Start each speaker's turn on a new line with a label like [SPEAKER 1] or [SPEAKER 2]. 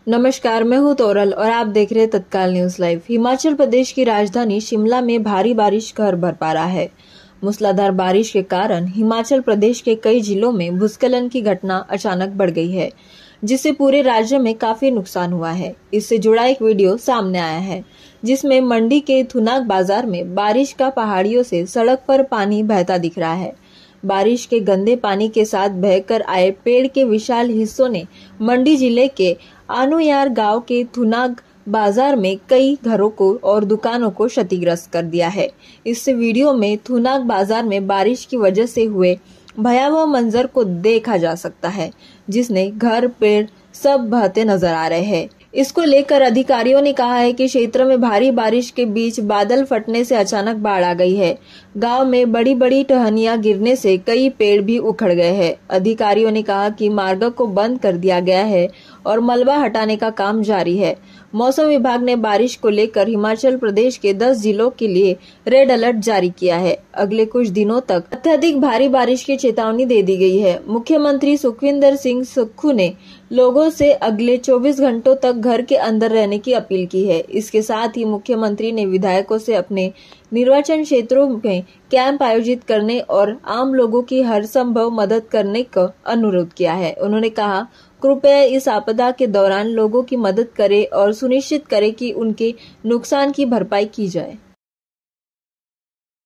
[SPEAKER 1] नमस्कार, मैं हूं तोरल और आप देख रहे हैं तत्काल न्यूज लाइव। हिमाचल प्रदेश की राजधानी शिमला में भारी बारिश कहर बरपा रहा है। मूसलाधार बारिश के कारण हिमाचल प्रदेश के कई जिलों में भूस्खलन की घटना अचानक बढ़ गई है, जिससे पूरे राज्य में काफी नुकसान हुआ है। इससे जुड़ा एक वीडियो सामने आया है, जिसमें मंडी के थुनाग बाजार में बारिश का पहाड़ियों से सड़क पर पानी बहता दिख रहा है। बारिश के गंदे पानी के साथ बहकर आए पेड़ के विशाल हिस्सों ने मंडी जिले के आनुयार गांव के थुनाग बाजार में कई घरों को और दुकानों को क्षतिग्रस्त कर दिया है। इस वीडियो में थुनाग बाजार में बारिश की वजह से हुए भयावह मंजर को देखा जा सकता है, जिसने घर पेड़ सब बहते नजर आ रहे हैं। इसको लेकर अधिकारियों ने कहा है कि क्षेत्र में भारी बारिश के बीच बादल फटने से अचानक बाढ़ आ गई है। गांव में बड़ी बड़ी टहनियां गिरने से कई पेड़ भी उखड़ गए हैं। अधिकारियों ने कहा कि मार्ग को बंद कर दिया गया है और मलबा हटाने का काम जारी है। मौसम विभाग ने बारिश को लेकर हिमाचल प्रदेश के 10 जिलों के लिए रेड अलर्ट जारी किया है। अगले कुछ दिनों तक अत्यधिक भारी बारिश की चेतावनी दे दी गई है। मुख्यमंत्री सुखविंदर सिंह सुक्खू ने लोगों से अगले 24 घंटों तक घर के अंदर रहने की अपील की है। इसके साथ ही मुख्यमंत्री ने विधायकों से अपने निर्वाचन क्षेत्रों में कैंप आयोजित करने और आम लोगों की हर संभव मदद करने का अनुरोध किया है। उन्होंने कहा, कृपया इस आपदा के दौरान लोगों की मदद करें और सुनिश्चित करें कि उनके नुकसान की भरपाई की जाए।